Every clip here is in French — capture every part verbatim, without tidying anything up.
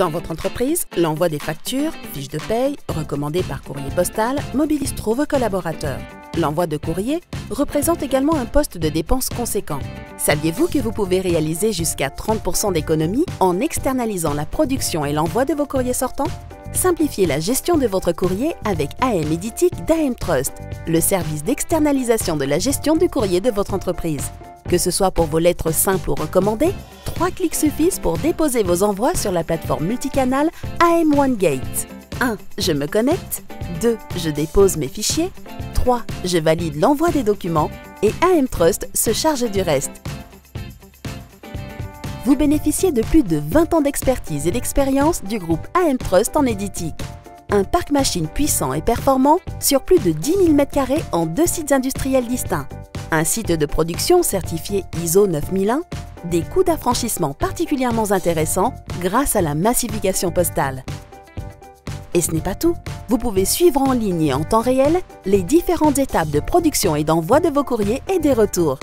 Dans votre entreprise, l'envoi des factures, fiches de paye, recommandées par courrier postal, mobilise trop vos collaborateurs. L'envoi de courrier représente également un poste de dépense conséquent. Saviez-vous que vous pouvez réaliser jusqu'à trente pour cent d'économie en externalisant la production et l'envoi de vos courriers sortants? Simplifiez la gestion de votre courrier avec A M Éditique d'A M Trust, le service d'externalisation de la gestion du courrier de votre entreprise. Que ce soit pour vos lettres simples ou recommandées, trois clics suffisent pour déposer vos envois sur la plateforme multicanal A M OneGate. un. Je me connecte. deux. Je dépose mes fichiers. trois. Je valide l'envoi des documents. Et A M Trust se charge du reste. Vous bénéficiez de plus de vingt ans d'expertise et d'expérience du groupe A M Trust en éditique. Un parc machine puissant et performant sur plus de dix mille mètres carrés en deux sites industriels distincts. Un site de production certifié I S O neuf mille un, des coûts d'affranchissement particulièrement intéressants grâce à la massification postale. Et ce n'est pas tout, vous pouvez suivre en ligne et en temps réel les différentes étapes de production et d'envoi de vos courriers et des retours.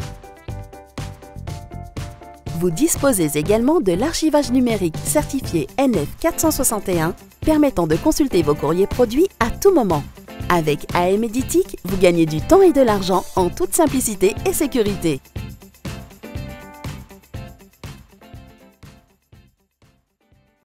Vous disposez également de l'archivage numérique certifié N F quatre cent soixante et un permettant de consulter vos courriers produits à tout moment. Avec A M Éditique, vous gagnez du temps et de l'argent en toute simplicité et sécurité.